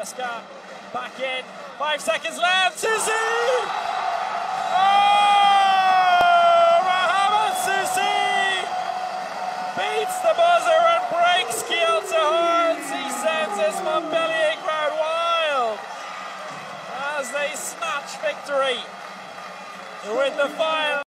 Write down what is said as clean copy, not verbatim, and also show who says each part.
Speaker 1: Oscar back in. 5 seconds left. Soussi! Med Soussi beats the buzzer and breaks Kielce horns. He sends his Monpellier crowd wild as they snatch victory to win the final.